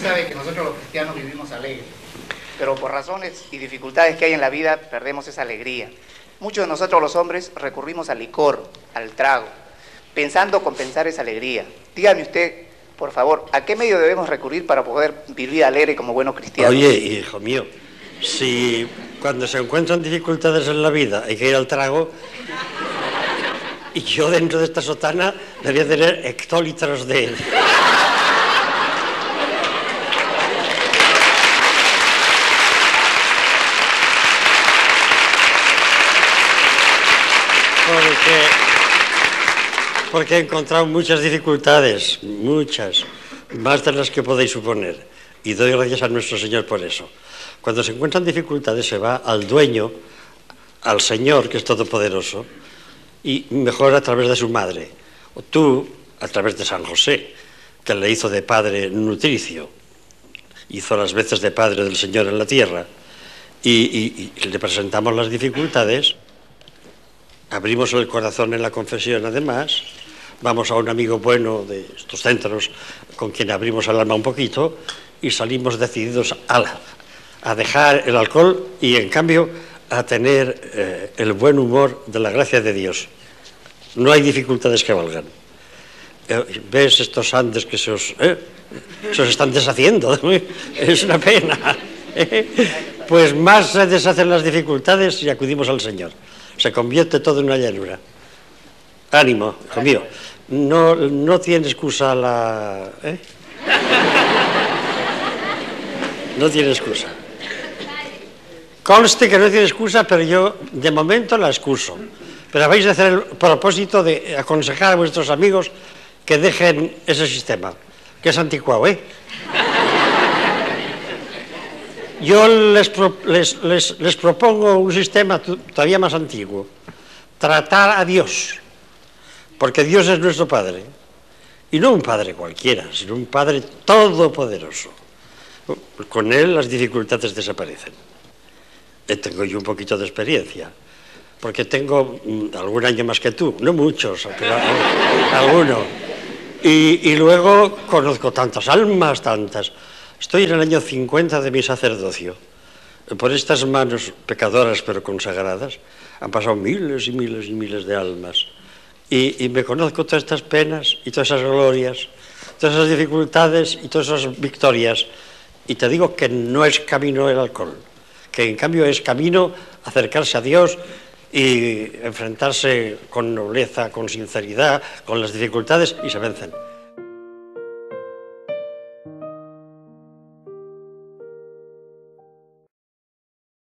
sabe que nosotros los cristianos vivimos alegres, pero por razones y dificultades que hay en la vida perdemos esa alegría. Muchos de nosotros los hombres recurrimos al licor, al trago, pensando compensar esa alegría. Dígame usted, por favor, ¿a qué medio debemos recurrir para poder vivir alegre como buenos cristianos? Oye, hijo mío, si cuando se encuentran dificultades en la vida hay que ir al trago, y yo dentro de esta sotana debería tener hectolitros de... Porque he encontrado muchas dificultades, muchas, más de las que podéis suponer, y doy gracias a nuestro Señor por eso. Cuando se encuentran dificultades se va al dueño, al Señor, que es todopoderoso, y mejor a través de su madre, o tú a través de San José, que le hizo de padre nutricio, hizo las veces de padre del Señor en la tierra, y le presentamos las dificultades. Abrimos el corazón en la confesión, además, vamos a un amigo bueno de estos centros con quien abrimos el alma un poquito y salimos decididos a dejar el alcohol y, en cambio, a tener el buen humor de la gracia de Dios. No hay dificultades que valgan. ¿Ves estos Andes que se os están deshaciendo? Es una pena. Pues más se deshacen las dificultades y acudimos al Señor. Se convierte todo en una llanura. Ánimo, hijo mío. No tiene excusa la... No tiene excusa. Conste que no tiene excusa, pero yo de momento la excuso. Pero vais a hacer el propósito de aconsejar a vuestros amigos que dejen ese sistema, que es anticuado, Yo les propongo un sistema todavía más antiguo. Tratar a Dios, porque Dios es nuestro Padre. Y no un Padre cualquiera, sino un Padre todopoderoso. Con Él las dificultades desaparecen. Tengo yo un poquito de experiencia, porque tengo algún año más que tú, no muchos, pero alguno. Y luego conozco tantas almas, tantas. Estoy en el año 50 de mi sacerdocio. Por estas manos pecadoras pero consagradas han pasado miles y miles y miles de almas. Y me conozco todas estas penas y todas esas glorias, todas esas dificultades y todas esas victorias. Y te digo que no es camino el alcohol, que en cambio es camino acercarse a Dios y enfrentarse con nobleza, con sinceridad, con las dificultades, y se vencen.